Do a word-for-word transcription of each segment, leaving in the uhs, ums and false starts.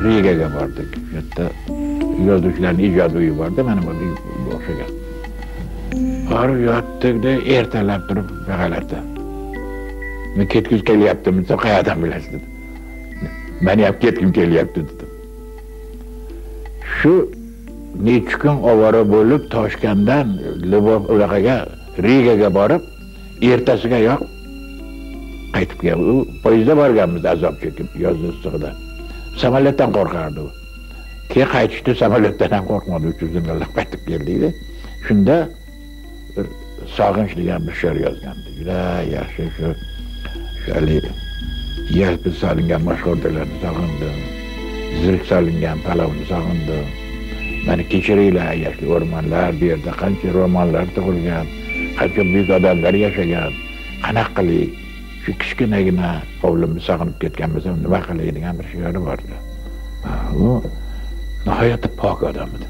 Rigaga bordik. Shu yerda yozuvchilarning ijod uyi bordi, mana bu o'xshagan. Borib yotdik-da, ertalab turib g'alati. Men ketgim kelyaptimi, desa qayerdan bilasiz dedi. Men ham ketgim kelyapti dedim. Shu necha kun ovora bo'lib Toshkentdan Lvov uloqaga Rigaga borib, ertasiga yo'q qaytib keldi. U poyezdda borganmiz azob chekib yozda issiqda. Samolyotdan qo'rqardi u. Keyin qaytishdi, samolyotdan ham qo'rqmadi, uch yuz minglar qaytib keldi. Shunda bir sog'inch degan bir she'r yozgandi. Juda yaxshi shu shali yalpi solingan mashhurlarni sog'indim. Zirik solingan palovni sog'indim. Meni kechiringlar, yoshli o'rmonlar, bu yerda qancha romanlar tug'ilgan, qancha buyuk odamlar yashagan. Qanaqa qiling? Shu kichkinagina hovlimni sog'inib ketganmiz-ku, nima qilay degan bir she'ri bor edi. U nihoyatda pok odam edi.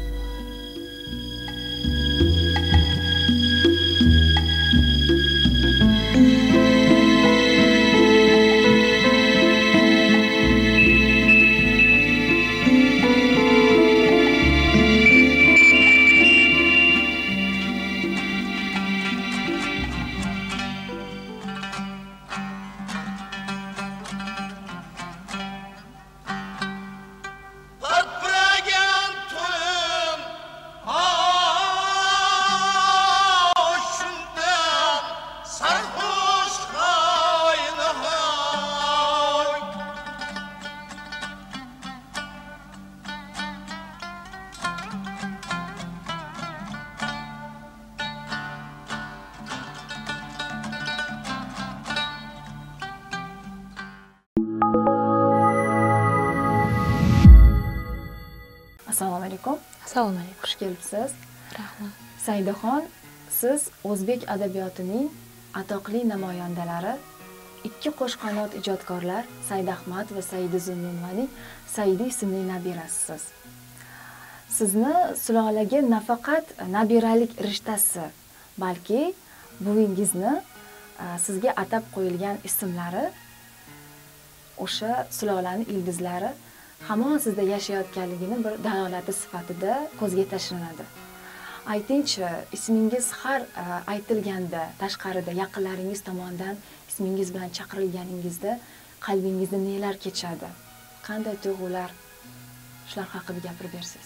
Assalomu alaykum. Assalomu alaykum. Xush kelibsiz. Rahmat. Saidaxon, siz o'zbek adabiyotining atoqli namoyandalari, ikki qo'shqanot ijodkorlar Saidahmad va Saida Zunnunvaning Saida ismli nabirasisiz. Sizni sulolaga nafaqat nabiralik rishtasi, balki buvingizni sizga atab qo'yilgan ismlari, o'sha sulolaning ildizlari hamon sizda yashayotganligini bir dalolati sifatida ko'zga tashlanadi. Aytingchi, ismingiz har aytilganda, tashqarida yaqinlaringiz tomonidan ismingiz bilan chaqirilganingizda qalbingizda nelar kechadi? Qanday tuyg'ular? Shular haqida gapirib bersangiz.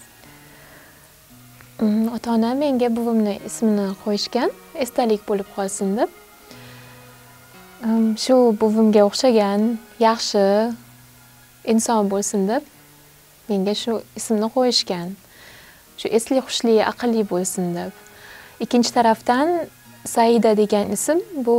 Ota-onam menga buvimni ismini qo'yishgan, esdalik bo'lib qolsin deb. Shu buvimga o'xshagan yaxshi inson bo'lsin deb menga shu ismni qo'yishgan. Shu esli xushli, aqlli bo'lsin deb. Ikkinchi tarafdan Saida degan ism bu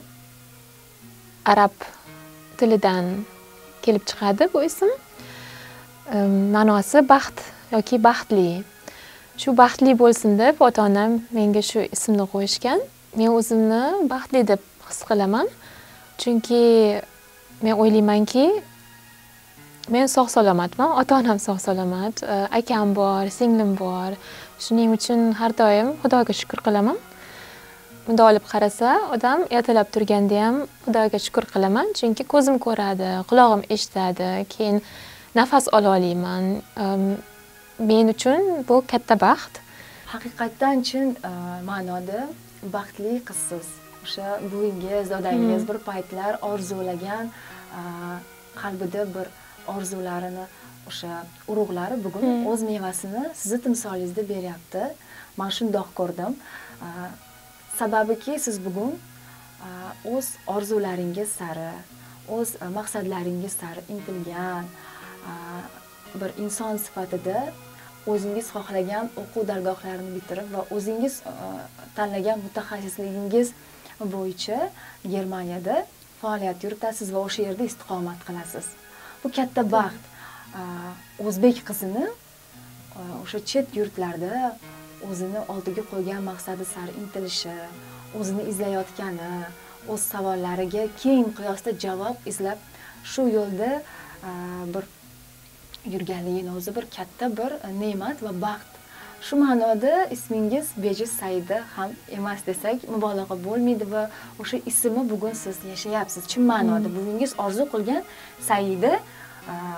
arab tilidan kelib chiqadi bu ism. Ma'nosi baxt yoki baxtli. Shu baxtli bo'lsin deb ota-onam menga shu ismni qo'yishgan. Men o'zimni baxtli deb his qilaman. Chunki men o'ylaymanki, men sog' salomatman, ota-onam sog' salomat, akam bor, singlim bor. Shuning uchun har doim Xudoga shukr qilaman. Bunda olib qarasa, odam ertalab turganda ham Xudoga shukr qilaman, chunki ko'zim ko'radi, quloqim eshitadi, keyin nafas ola olaman. Men uchun bu katta baxt. Haqiqatdan chin ma'noda baxtli qizsiz. O'sha buvingiz, dadangiz bir paytlar orzulagan, qalbida bir orzularini, o'sha urug'lari bugun o'z mevasini sizni timsolingizda beryapti. Men shundoq ko'rdim. Sababiki siz bugun o'z orzularingiz sari, o'z maqsadlaringiz sari intilgan bir inson sifatida o'zingiz xohlagan o'quv dargohlarini bitirib va o'zingiz tanlagan mutaxassisligingiz bo'yicha Germaniyada faoliyat yuritasiz va o'sha yerda istiqomat qilasiz. Bu katta baxt. O'zbek qizini o'sha chet yurtlarda o'zini oldiga qo'ygan maqsadi sari intilishi, o'zini izlayotgani, o'z savollariga keng qiyosda javob izlab shu yo'lda bir yurganligini o'zi bir katta bir ne'mat va baxt. Shu ma'noda ismingiz bejiz Saida ham emas desak mubolag'a bo'lmaydi va o'sha ismi bugun siz yashayapsiz. Chin ma'noda buvingiz orzu qilgan Saida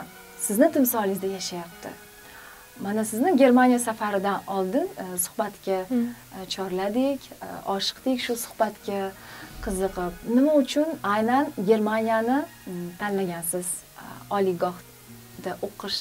sizni timsolingizda yashayapti. Mana sizni Germaniya safaridan oldin suhbatga chorladik, oshiqdik shu suhbatga qiziqib. Nima uchun aynan Germaniyani tanlagansiz oliygohda o'qish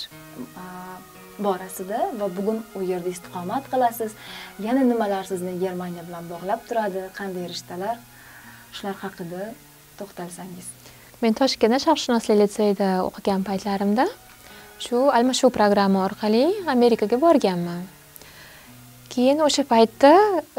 borasida va bugun u yerda istiqomat qilasiz? Yana nimalar sizni Germaniya bilan bog'lab turadi? Qanday rishtalar? Shular haqida to'xtalsangiz. Men Toshkentda sharqshunoslik litseyida o'qigan paytlarimda shu almashuv programma orqali Amerikaga borganman. Keyin o'sha paytda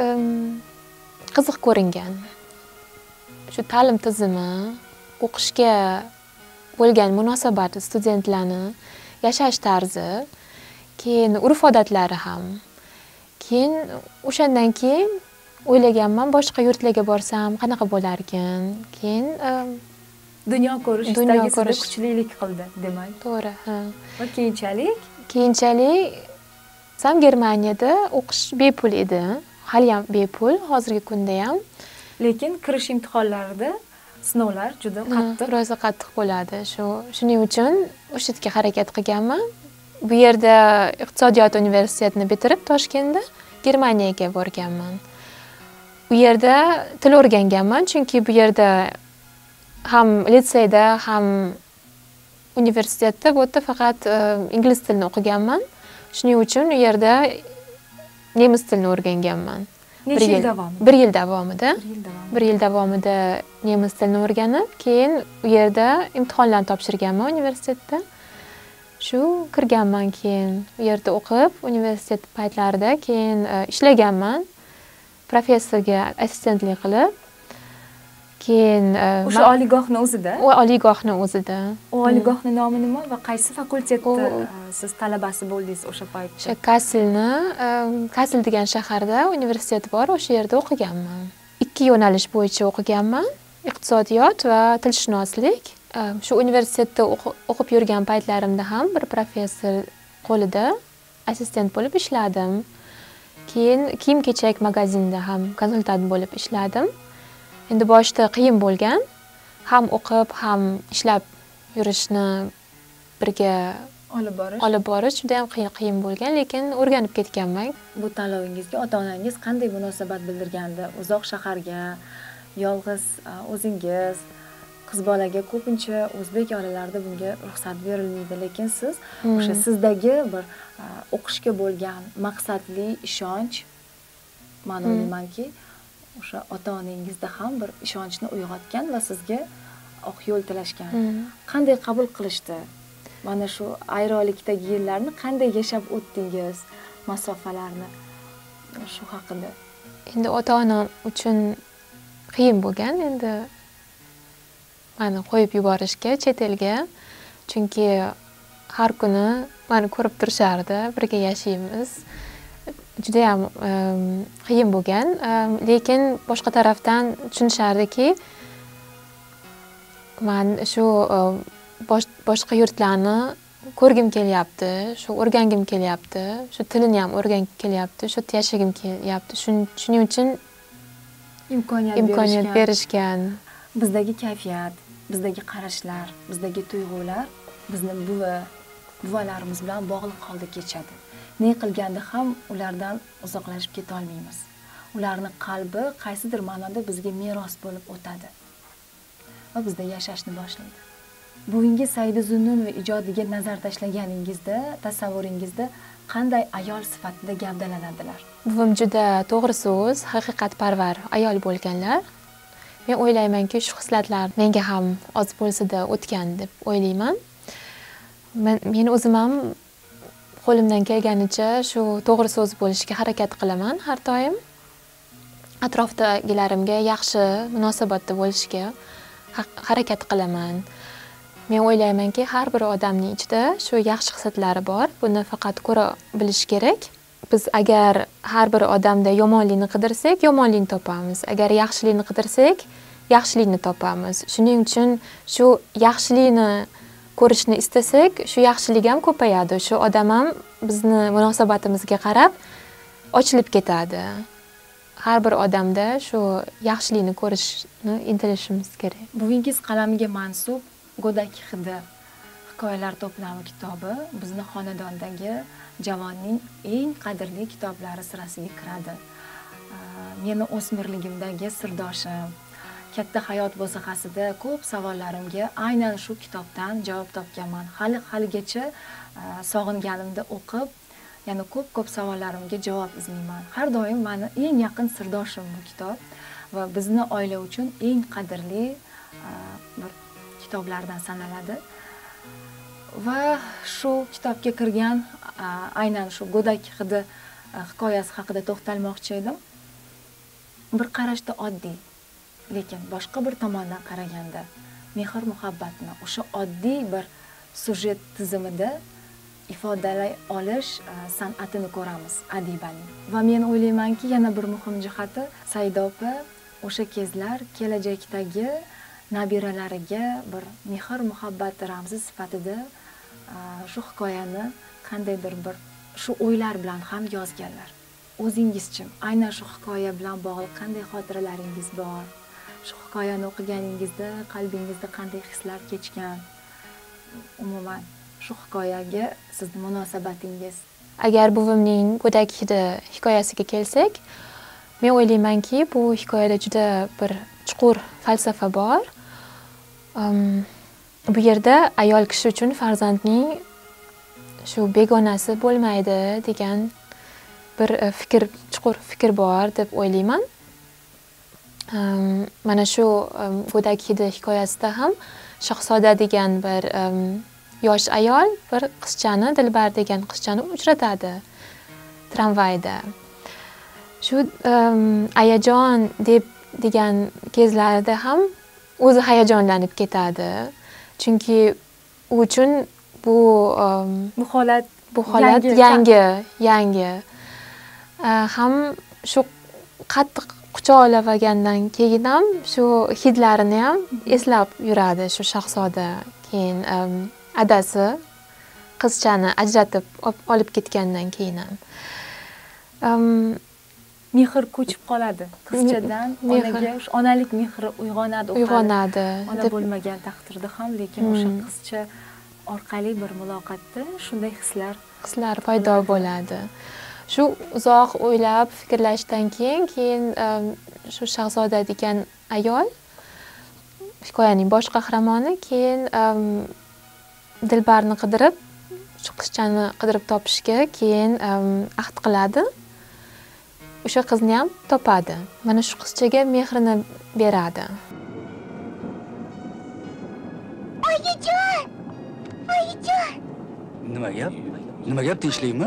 qiziq ko'ringan. Shu ta'lim tizimi, o'qishga bo'lgan munosabati, studentlarni yashash tarzi, keyin urf-odatlari ham. Keyin o'shandan keyin o'ylaganman, boshqa yurtlarga borsam qanaqa bo'lar ekan. Keyin dunyo ko'rish istagi sizda kuchlilik qildi, demak. To'g'ri, ha. Va keyinchalik, keyinchalik sam Germaniyada o'qish bepul edi. Hali ham bepul, hozirgi kunda ham. Lekin kirish imtihonlarida sinovlar juda qattiq, rosa qattiq bo'ladi. Shu shuning uchun o'sha yerga harakat qilganman. Bu yerda iqtisodiyot universitetini bitirib Toshkentda Germaniyaga borganman. Bu yerda til o'rganganman, chunki bu yerda ham litseyda, ham universitetda bu yerda faqat ingliz tilini o'qiganman. Shuning uchun u yerda nemis tilini o'rganganman. Necha yil davomida? bir yil davomida. bir yil davomida nemis tilini o'rganib, keyin u yerda imtihonlarni topshirganman universitetda. Shu kirganman, keyin u yerda o'qib, universitet paytlarida keyin ishlaganman. Professorga assistentlik qilib, keyin o'sha oliygohni o'zida? O oliygohni o'zida. O oliygohni nomi nima va qaysi fakultetda siz talabasi bo'ldingiz o'sha paytda? O'sha Kasselni, Kassel degan shaharda universitet bor, o'sha yerda o'qiganman. Ikki yo'nalish bo'yicha o'qiganman: iqtisodiyot va tilshunoslik. Shu universitetda o'qib yurgan paytlarimda ham bir professor qo'lida assistent bo'lib ishladim. Keyin kiyim-kechak magazinda ham konsultant bo'lib ishladim. Endi boshida qiyin bo'lgan, ham o'qib, ham ishlab yurishni birga olib borish. Olib borish juda ham qiyin qiyin bo'lgan, lekin o'rganib ketganman. Bu tanlovingizga ota-onangiz qanday munosabat bildirgandi? Uzoq shaharga, yolg'iz o'zingiz, qiz bolaga ko'pincha o'zbek oilalarida bunga ruxsat berilmaydi, lekin siz o'sha sizdagi bir o'qishga bo'lgan maqsadli ishonch, men o'ylaymanki, o'sha ota-onangizda ham bir ishonchni uyg'otgan va sizga oq yo'l tilashgan. Qanday qabul qilishdi? Mana shu ayroqlikdagi yillarni qanday yashab o'tdingiz, masofalarni? Shu haqida. Endi ota-onam uchun qiyin bo'lgan, endi meni qo'yib yuborishga chet elga, chunki har kuni meni ko'rib turishardi, birga yashaymiz. Juda ham qiyin bo'lgan, lekin boshqa tarafdan tushunishardiki, men shu boshqa yurtlarni ko'rgim kelyapti, shu o'rgangim kelyapti, shu tilini ham o'rgangim kelyapti, shu yerda yashagim kelyapti. Shuning uchun imkoniyat berishgan. Bizdagi kayfiyat, bizdagi qarashlar, bizdagi tuyg'ular bizni buvi, buvalarimiz bilan bog'liq holda kechadi. Ne qilganda ham ulardan uzoqlashib keta olmaymiz. Ularni qalbi qaysidir ma'noda bizga meros bo'lib o'tadi va bizda yashashni boshlaydi. Bugungi Saida Zunnunova ijodiga nazar tashlaganingizda, tasavvuringizda qanday ayol sifatida gavdalanadilar? Buvim juda to'g'ri so'z, haqiqatparvar ayol bo'lganlar. Men o'ylaymanki, shu hislatlar menga ham oz bo'lsa-da o'tgan deb o'ylayman. Men men o'zim ham qo'limdan kelganicha shu to'g'ri so'z bo'lishga harakat qilaman har doim. Atrofdagilarimga yaxshi munosabatda bo'lishga harakat qilaman. Men o'ylaymanki, har bir odamning ichida shu yaxshi hislatlari bor. Buni faqat ko'ra bilish kerak. Biz agar har bir odamda yomonlikni qidirsak, yomonlikni topamiz. Agar yaxshilikni qidirsak, yaxshilikni topamiz. Shuning uchun shu yaxshilikni ko'rishni istasak, shu yaxshilik ham ko'payadi. Shu odam ham bizni munosabatimizga qarab ochilib ketadi. Har bir odamda shu yaxshilikni ko'rishni intilishimiz kerak. Buvingiz qalamiga mansub Go'dak hidi hikoyalar to'plami kitobi bizni xonadondagi javonning eng qadrli kitoblari sirasiga kiradi. Meni o'smirligimdagi sirdoshim, katta hayot bo'sag'asida ko'p savollarimga aynan shu kitobdan javob topganman. Hali haligacha sog'inganimda o'qib, yana ko'p-ko'p savollarimga javob izlayman. Har doim meni eng yaqin sirdoshim bu kitob va bizni oila uchun eng qadrli bir kitoblardan sanaladi. Va shu kitobga kirgan aynan shu go'dak hidi hikoyasi haqida to'xtalmoqchi edim. Bir qarashda oddiy, lekin boshqa bir tomondan qaraganda mehr muhabbatni o'sha oddiy bir sujet tizimida ifodalay olish san'atini ko'ramiz adibaning. Va men o'ylaymanki, yana bir muhim jihati Saida opa o'sha kezlar kelajakdagi nabiralariga bir mehr muhabbat ramzi sifatida shu hikoyani qandaydir bir shu o'ylar bilan ham yozganlar. O'zingizchi aynan shu hikoya bilan bog'liq qanday xotiralaringiz bor? Shu hikoyani o'qiganingizda qalbingizda qanday hislar kechgan? Umuman shu hikoyaga sizning munosabatingiz? Agar buvimning go'dak hidi hikoyasiga kelsak, men o'ylaymanki, bu hikoyada juda bir chuqur falsafa bor. Um, bu yerda ayol kishi uchun farzandning shu begonasi bo'lmaydi degan bir fikr, chuqur fikr bor deb o'ylayman. Um, mana shu um, go'dak hidi hikoyasida ham Shahzoda degan bir um, yosh ayol bir qizchani, Dilbar degan qizchani uchratadi tramvayda. Shu um, ayajon deb degan kezlarida ham o'zi hayajonlanib ketadi. Chunki u uchun bu um, bu holat bu holat yangi, yangi. Uh, ham shu qattiq quchoqlagandan keyin ham shu hidlarini ham eslab yuradi shu Shahzoda. Keyin um, adasi qizchani ajratib olib ketgandan keyin ham um, mehr ko'chib qoladi. Qizchadan onaga onalik mehri uyg'onadi, uyg'onadi. Ona bo'lmagan taqdirda ham, lekin o'sha qizcha orqali bir muloqotda shunday hislar hislar paydo bo'ladi. Shu uzoq o'ylab fikrlashdan keyin keyin um, shu Shahzoda degan ayol hikoyaning bosh qahramoni keyin um, Dilbarni qidirib, shu qizchani qidirib topishga keyin um, ahd qiladi. O'sha qizni ham topadi. Mana shu qizchaga mehrini beradi. Oyijon! Oyijon! Nima gap? Nima gap, tinchlikmi?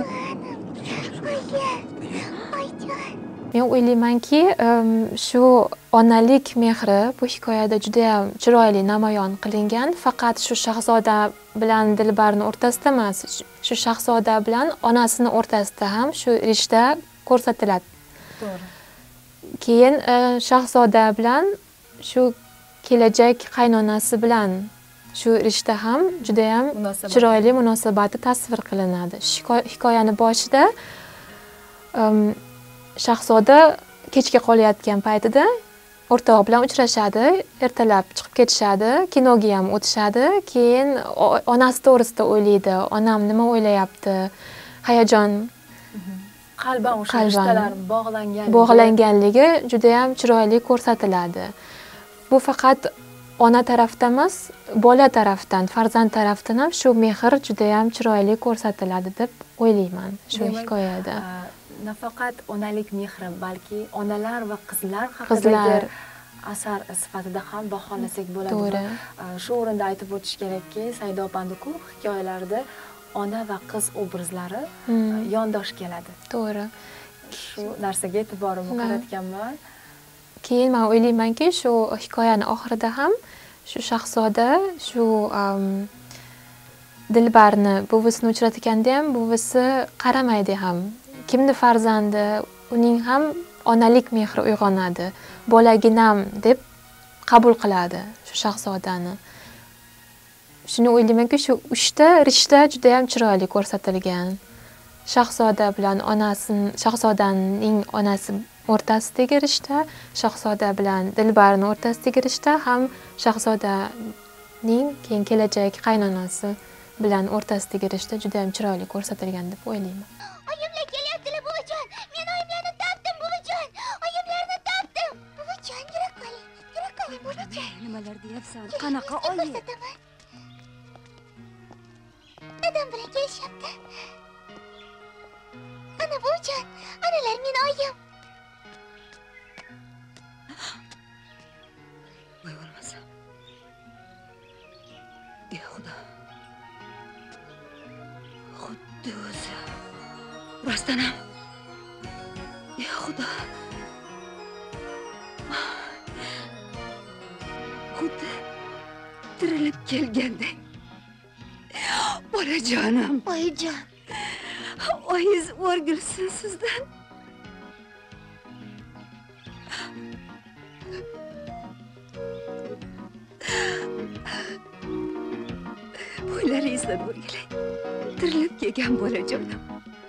Men o'ylaymanki, shu onalik mehri bu hikoyada juda ham chiroyli namoyon qilingan. Faqat shu Shahzoda bilan Dilbarni o'rtasida emas, shu Shahzoda bilan onasini o'rtasida ham shu rishta ko'rsatiladi. To'g'ri. Keyin Shahzoda bilan shu kelajak qaynonasi bilan shu rishta ham juda ham chiroyli munosabati tasvir qilinadi. Hikoyani boshida um, Shahzoda kechga qolayotgan paytida o'rtog'i bilan uchrashadi, ertalab chiqib ketishadi, kinoga ham o'tishadi. Keyin onasi to'g'risida o'ylaydi, onam nima o'ylayapti, hayajon qalban o'sha rishtalar bog'langanligi bog'langanligi juda ham chiroyli ko'rsatiladi. Bu faqat ona tarafdan emas, bola tarafdan, farzand tarafdan ham shu mehr juda ham chiroyli ko'rsatiladi deb o'ylayman shu hikoyada. Nafaqat onalik mehri, balki onalar va qizlar haqidagi asar sifatida ham baholasak bo'ladi. To'g'ri. Shu o'rinda aytib o'tish kerakki, Saida opamning ko'p hikoyalarida ona va qiz obrazlari hmm. yondosh keladi. To'g'ri. Shu narsaga e'tiborimni qaratganman. Keyin men o'ylaymanki, shu hikoyani oxirida ham shu Shahzoda shu um, Dilbarni buvisini uchratganda ham buvisi qaramaydi ham. Kimni farzandi, uning ham onalik mehri uyg'onadi. Bolaginam deb qabul qiladi shu Shahzodani. Shuni o'ylaymanki, shu uchta rishta juda ham chiroyli ko'rsatilgan. Shahzoda bilan onasining, Shahzodaning onasi o'rtasidagi rishta, Shahzoda bilan Dilbarning o'rtasidagi rishta ham Shahzodaning keyin kelajak qaynonasi bilan o'rtasidagi rishta juda ham chiroyli ko'rsatilgan deb o'ylayman. Oyimlar kelyaptilar, buvijon. Men oyimlarni topdim, buvijon. Oyimlarni topdim. Buvijon, yura qoling. Yura qoling, buvijon. Nimalar deyapsan? Qanaqa oyi? Ko'rsataman. Dadam bilan kelishyapti. Ana buvijon, analar meni oyim. Voy bo'lmasa. Ey Xudo. Xuddi o'zi. Rostdan ham. Ey Xudo. Xuddi tirilib kelgandek. Bolajonim. Oyijon. Oyiz o'rgilsin sizdan. Bo'ylaringizdan o'rgilay. Tirilib kelgan bolajonim.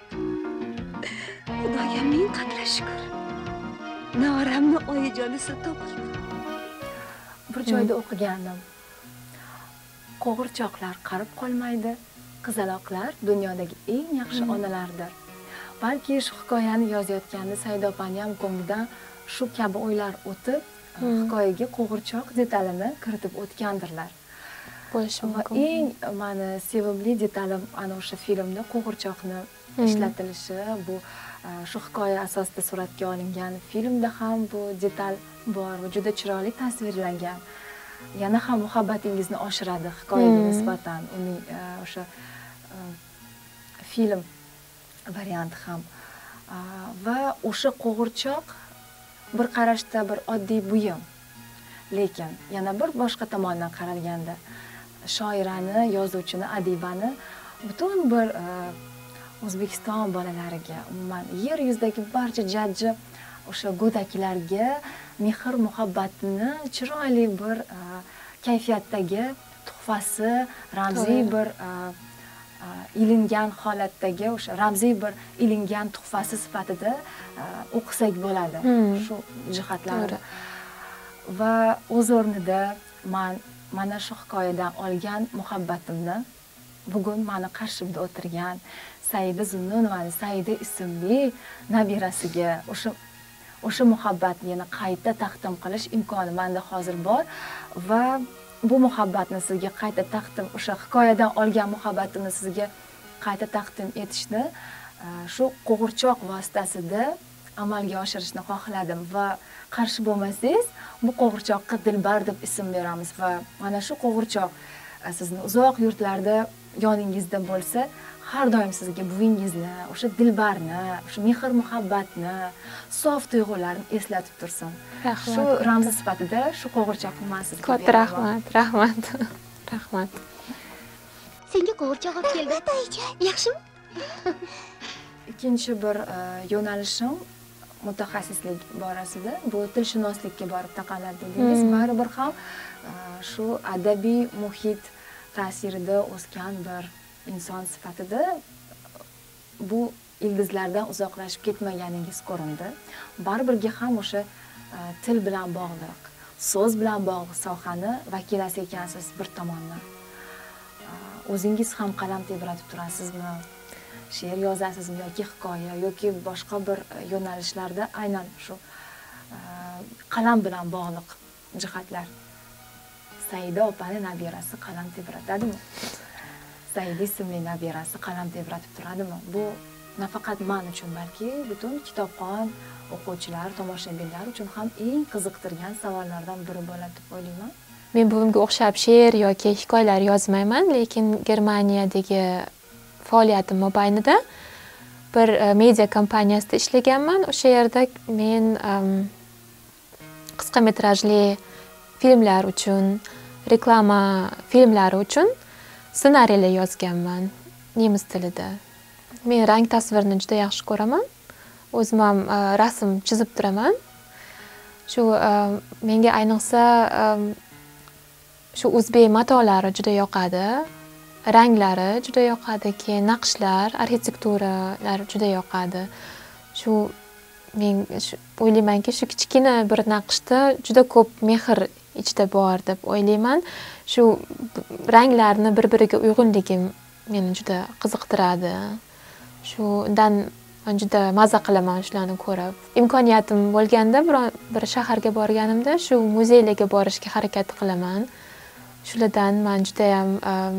Xudoga ming qadra shukr. Noramni oyijonisi topildi. Bir joyda o'qigandim. Qo'g'irchoqlar qarib qolmaydi, qizaloqlar dunyodagi eng yaxshi onalardir. Balki shu hikoyani yozayotganda Saida opani ham ko'nglidan shu kabi o'ylar o'tib, hikoyaga qo'g'irchoq detalini kiritib o'tgandirlar. Bo'lishi Va mumkin. eng mani sevimli detalim ana o'sha filmda qo'g'irchoqni ishlatilishi, bu shu hikoya asosida suratga olingan filmda ham bu detal bor va juda chiroyli tasvirlangan. Yana ham muhabbatingizni oshiradi hikoyaga nisbatan uning o'sha film varianti ham. Va o'sha qo'g'irchoq bir qarashda bir oddiy buyum. Lekin yana bir boshqa tomondan qaralganda shoirani, yozuvchini, adibani butun bir O'zbekiston bolalariga, umuman yer yuzidagi barcha jajji o'sha go'daklarga mehr muhabbatini chiroyli bir kayfiyatdagi tuhfasi, ramziy bir ilingan holatdagi o'sha ramziy bir ilingan tuhfasi sifatida o'qisak bo'ladi shu jihatlarni. Va o'z o'rnida men mana shu hikoyadan olgan muhabbatimni bugun meni qarshimda o'tirgan Saida Zunnunovaning Saida ismli nabirasiga o'sha o'sha muhabbatni yana qayta taqdim qilish imkoni menda hozir bor va bu muhabbatni sizga qayta taqdim o'sha hikoyadan olgan muhabbatimni sizga qayta taqdim etishni shu qo'g'irchoq vositasida amalga oshirishni xohladim va qarshi bo'lmasangiz bu qo'g'irchoqqa Dilbar deb ism beramiz va mana shu qo'g'irchoq sizni uzoq yurtlarda yoningizda bo'lsa har doim sizga buvingizni, o'sha Dilbarni, o'sha mehr muhabbatni, sof tuyg'ularni eslatib tursin. Shu ramzi sifatida shu qo'g'irchoqni men sizga beraman. Katta rahmat, rahmat. Rahmat. Senga qo'g'irchoq olib keldim. Yaxshimi? Ikkinchi bir yo'nalishim mutaxassislik borasida bu tilshunoslikka borib taqaladi dedingiz. Baribir ham shu adabiy muhit ta'sirida o'sgan bir inson sifatida bu ildizlardan uzoqlashib ketmaganingiz ko'rindi. Baribirga ham o'sha til bilan bog'liq, so'z bilan bog'liq sohani vakilasi ekansiz bir tomondan. O'zingiz ham qalam tebratib turasizmi? She'r yozasizmi yoki hikoya yoki boshqa bir yo'nalishlarda aynan shu qalam bilan bog'liq jihatlar. Saida opani nabirasi qalam tebratadimi? Saida ismli nabirasi qalam tebratib turadimi? Bu nafaqat men uchun, balki butun kitobxon o'quvchilar, tomoshabinlar uchun ham eng qiziqtirgan savollardan biri bo'ladi deb o'ylayman. Men buvimga o'xshab she'r yoki hikoyalar yozmayman, lekin Germaniyadagi faoliyatim mobaynida bir media kompaniyasida ishlaganman. O'sha yerda men qisqa metrajli filmlar uchun, reklama filmlari uchun ssenariylar yozganman nemis tilida. Men rang tasvirni juda yaxshi ko'raman. O'zim ham rasm chizib turaman. Shu menga ayniqsa shu o'zbek matolari juda yoqadi. Ranglari juda yoqadi, keyin naqshlar, arxitekturalar juda yoqadi. Shu men o'ylaymanki, shu kichkina bir naqshda juda ko'p mehr ichida bor deb o'ylayman. Shu ranglarni bir-biriga uyg'unligi meni juda qiziqtiradi. Shundan men juda maza qilaman shularni ko'rib. Imkoniyatim bo'lganda bir shaharga borganimda shu muzeylarga borishga harakat qilaman. Shulardan men juda ham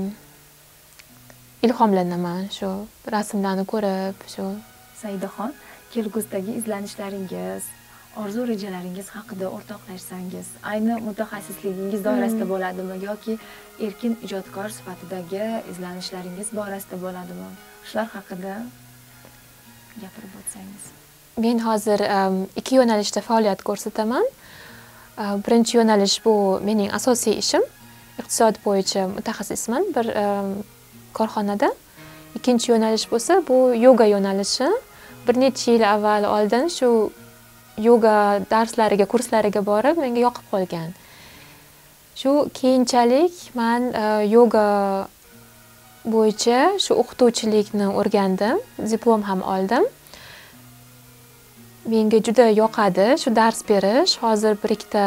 ilhomlanaman shu rasmlarni ko'rib, shu. Saidaxon, kelgusdagi izlanishlaringiz, orzu rejalaringiz haqida o'rtoqlashsangiz, ayni mutaxassisligingiz doirasida bo'ladimi yoki erkin ijodkor sifatidagi izlanishlaringiz borasida bo'ladimi? Shular haqida gapirib o'tsangiz. Men hozir ikki yo'nalishda faoliyat ko'rsataman. Birinchi yo'nalish bu mening asosiy ishim. Iqtisod bo'yicha mutaxassisman bir korxonada. Ikkinchi yo'nalish bo'lsa bu yoga yo'nalishi. Bir necha yil avval oldin shu yoga darslariga, kurslariga borib menga yoqib qolgan. Shu keyinchalik men yoga bo'yicha shu o'qituvchilikni o'rgandim, diplom ham oldim. Menga juda yoqadi shu dars berish. Hozir bir ikkita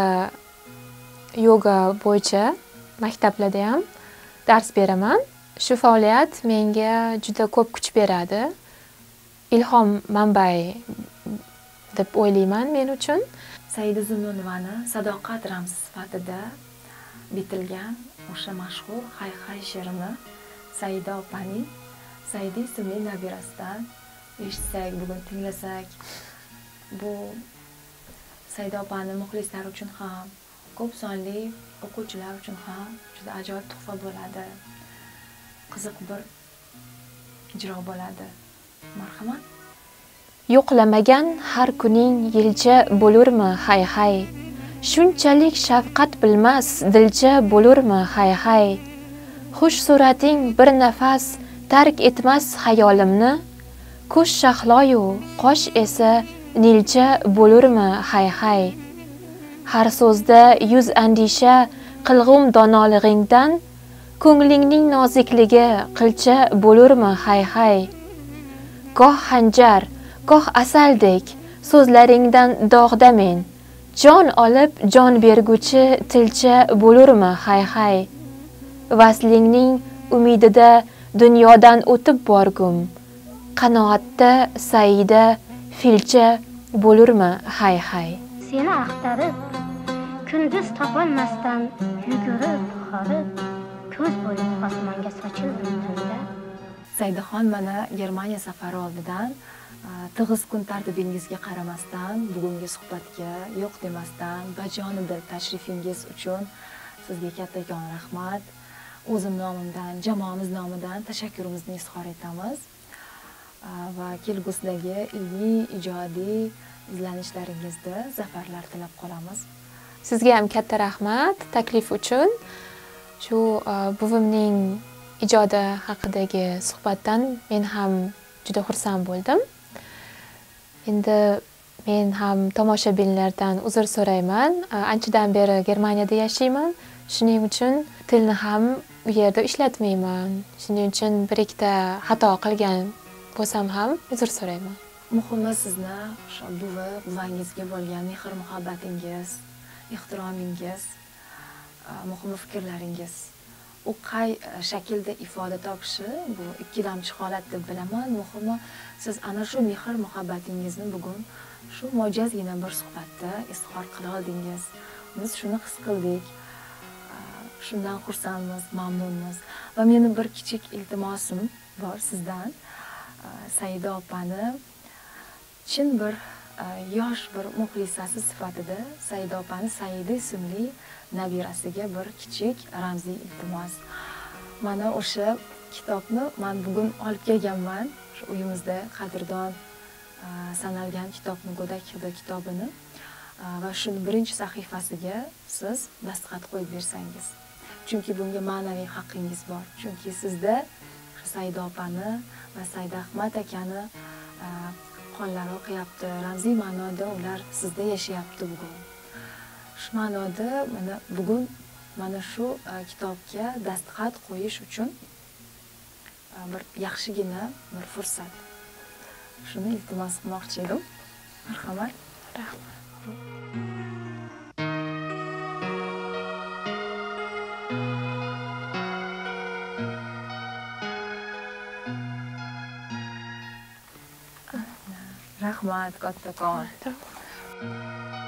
yoga bo'yicha maktablarda ham dars beraman. Shu faoliyat menga juda ko'p kuch beradi. Ilhom manbai deb o'ylayman men uchun. Saida Zumnunovani sadoqat ramzi sifatida bitilgan o'sha mashhur Hay hay she'rini Saida opaning Saida ismli nabirasidan eshitsak, bugun tinglasak, bu Saida opaning muxlislari uchun ham, ko'p sonli o'quvchilar uchun ham juda ajoyib tuhfa bo'ladi. Qiziq bir ijro bo'ladi. Marhamat. Yo'qlamagan har kuning yilcha bo'lurmi hay hay. Shunchalik shafqat bilmas dilcha bo'lurmi hay hay. Xush surating bir nafas tark etmas xayolimni. Ko'z shahloyu qosh esa nilcha bo'lurmi hay hay. Har so'zda yuz andisha qilg'um donolig'ingdan ko'nglingning nozikligi qilcha bo'lurmi hay hay. Goh hanjar, goh asaldek so'zlaringdan dog'da men jon olib jon berguchi tilcha bo'lurmi hay hay. Vaslingning umidida dunyodan o'tib borgum qanoatda Saida filcha bo'lurmi hay hay. Seni axtarib kunduz topolmasdan yugurib horib ko'z bo'lib osmonga sochildim tunda. Saidaxon mana Germaniya safari oldidan tig'iz kun tartibingizga qaramasdan bugungi suhbatga yo'q demasdan bajonidil tashrifingiz uchun sizga kattakon rahmat. O'zim nomimdan, jamoamiz nomidan tashakkurimizni izhor etamiz va kelgusidagi ilmiy, ijodiy izlanishlaringizda zafarlar tilab qolamiz. Sizga ham katta rahmat taklif uchun. Shu buvimning ijodi haqidagi suhbatdan men ham juda xursand bo'ldim. Endi men ham tomoshabinlardan uzr so'rayman. Anchadan beri Germaniyada yashayman. Shuning uchun tilni ham u yerda ishlatmayman. Shuning uchun bir ikkita xato qilgan bo'lsam ham uzr so'rayman. Muhimi sizni o'sha buvi, buvangizga bo'lgan mehr muhabbatingiz, ehtiromingiz, muhimi fikrlaringiz. U qay shaklda ifoda topishi bu ikkilamchi holat deb bilaman. Muhimi siz ana shu mehr muhabbatingizni bugun shu mo'jazgina bir suhbatda izhor qila oldingiz. Biz shuni his qildik. Shundan xursandmiz, mamnunmiz. Va meni bir kichik iltimosim bor sizdan. Saida opani chin bir yosh bir muxlisasi sifatida Saida opani Saida ismli nabirasiga bir kichik ramziy iltimos. Mana o'sha kitobni men bugun olib kelganman. Shu uyimizda qadrdon sanalgan kitobni, Go'dak hidi kitobini va shuni birinchi sahifasiga siz dastxat qo'yib bersangiz. Chunki bunga ma'naviy haqqingiz bor. Chunki sizda Saida opani va Saida Ahmad akani qonlari oqyapti. Ramziy ma'noda ular sizda yashayapti bugun. Shu ma'noda mana bugun mana shu kitobga dastxat qo'yish uchun bir yaxshigina bir fursat. Shuni iltimos qilmoqchi edim. Marhamat. Rahmat. Rahmat kattakon. Tamam.